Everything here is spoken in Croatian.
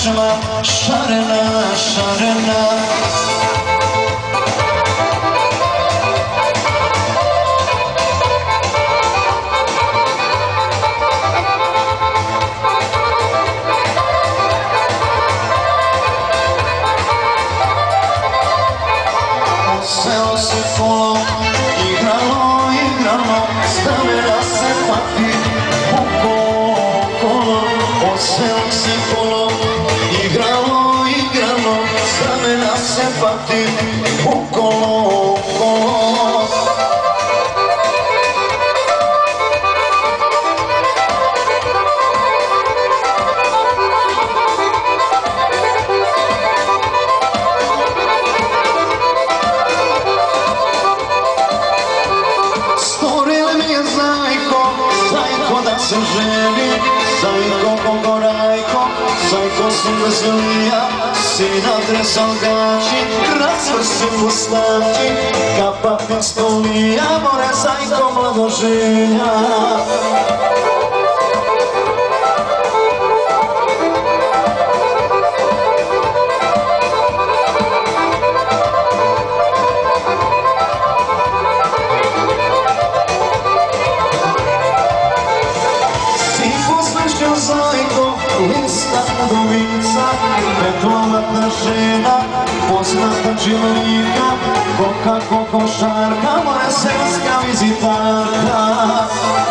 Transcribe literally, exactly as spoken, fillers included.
očima, šarena, šarena. Seo se kolo, igralo, igralo, stavila se pati u kolo. Seo se kolo, igralo, igralo, stavila se pati u kolo. Se želi, zajko Gogorajko, zajko su veselija, sina dresalgači, razvrsi mustači, kapa pistolija, more zajko mladoženja. Zajko, lista udovica, petlovatna žena, poznata činovnika, koka kokošarka, moja selska vizitarka.